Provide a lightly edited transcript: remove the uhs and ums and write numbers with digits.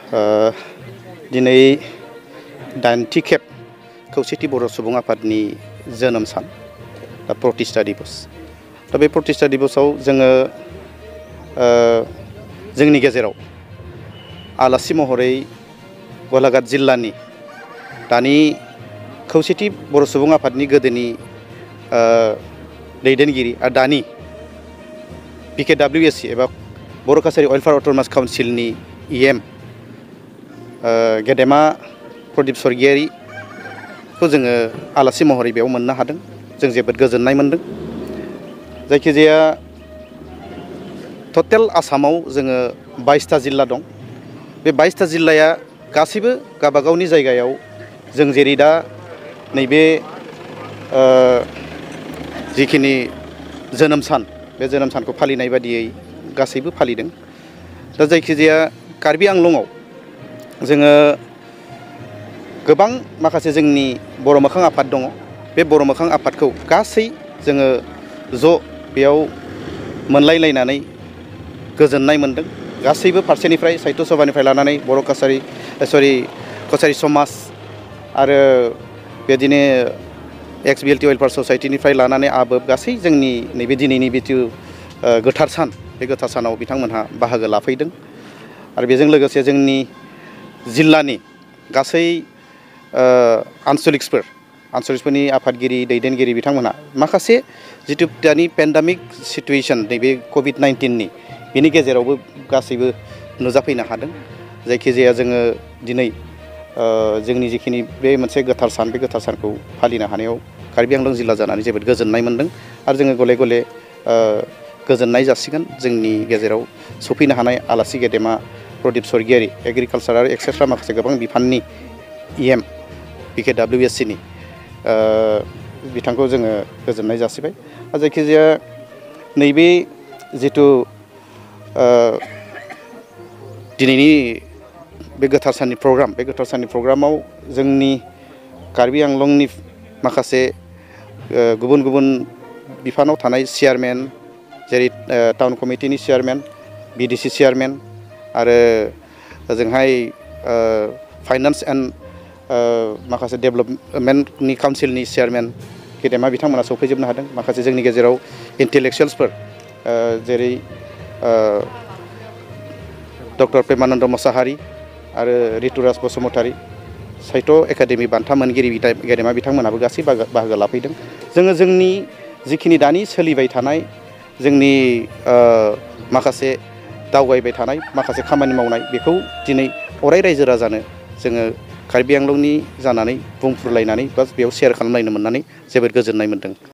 दिनै 8थि खेब खौसेथि बर' सुबुं आफादनि जोनोम सान दा प्रतिष्ठा दिबस। दा बे प्रतिष्ठा दिबसआव जोङो जोंनि गेजेराव आलासि महरै गलाघाट जिल्लानि दानि खौसेथि बर' सुबुं आफादनि गोदोनि दैदेनगिरि आरो दानि BKWSC एबा बर' काछारी अइल फार अट'नमास काउन्सिलनि EM गेदेमा प्रदीप स्वर्गियारिखौ जोङो आलासि महरै बेयाव मोननो हादों। जों जोबोद गोजोननाय मोनदों। जायखिजाया टटेल आसामाव जोङो 22टा जिल्ला दं। बे 22टा जिल्लाया गासैबो गावबागावनि जायगायाव जों जेरै दा नैबे जिखिनि जोनोम सान बे जोनोम सानखौ फालिनाय बादियै गासैबो फालिदों। दा जायखिजाया कार्बि आंलंआव जोङो गोबां माखासे जोंनि बर' मोखां आफाद दङ। बे बर' मोखां आफादखौ गासै जोङो ज' बेयाव मोनलायलायनानै गोजोननाय मोनदों। गासैबो फारसेनिफ्राय साहित्य सभानिफ्राय लानानै बर' कछारी समाज आरो बेदिनो XBLT वेलफेयार ससाइटिनिफ्राय लानानै आबोब गासै जोंनि नैबे दिनैनि बिथु गोथार सान बे गोथार सानाव बिथांमोनहा बाहागो लाफैदों। आरो बेजों लोगोसे जोंनि जिल्लानि गासै आनसलिकफोरनि आफादगिरि दैदेनगिरि बिथांमोनहा माखासे जिथु दानि पेन्डेमिक सिटुएसन नैबे COVID-19नि बेनि गेजेरावबो गासैबो नुजाफैनो हादों। जायखिजाया जोङो दिनै जोंनि जिखिनि बे मोनसे गोथार सान बे गोथार सानखौ फालिनो हानायाव कार्बि आंलं जिल्ला जानानै जोबोद गोजोननाय मोनदों। आरो जोङो गले गले गोजोननाय जासिगोन जोंनि गेजेराव सफैनो हानाय आलासि गेदेमा प्रदीप स्वर्गियारि एग्रिकालचार आरो एक्सेट्रा माखासे गोबां बिफाननि EM BKWSCनि बिथांखौ जोङो गोजोननाय जासिबाय। जायखिजाया नैबे जिथु दिनैनि बे गोथार साननि प्रग्राम बे गोथार साननि प्रग्रामाव जोंनि कार्बि आंलंनि माखासे गुबुन गुबुन बिफानाव थानाय चेयारमेन जेरै टाउन कमिटिनि चेयारमेन BDC चेयारमेन आरो ओजोंहाय फाइनान्स एन्ड माखासे डेभेलपमेन्टनि काउन्सिलनि चेयारमेन गेदेमा बिथांमोना सफैजोबनो हादों। माखासे जोंनि गेजेराव इन्टेलेक्सुवेल्सफोर जेरै डक्टर प्रेमानन्द मोसाहारि आरो रितुराज बसुमतारी साहित्य एकाडेमि बान्था मोनगिरि गेदेमा बिथांमोनाबो गासै बाहागो लाफैदों। जोङो जोंनि जिखिनि दानि सोलिबाय थानाय जोंनि माखासे दावगायबाय थानाय माखासे खामानि मावनाय बेखौ दिनै अराय रायजो राजानो जोङो कार्बि आंलंनि जानानै बुंफ्रुलायनानै बा बेयाव शेयार खालामलायनो मोननानै जोबोद गोजोननाय मोनदों।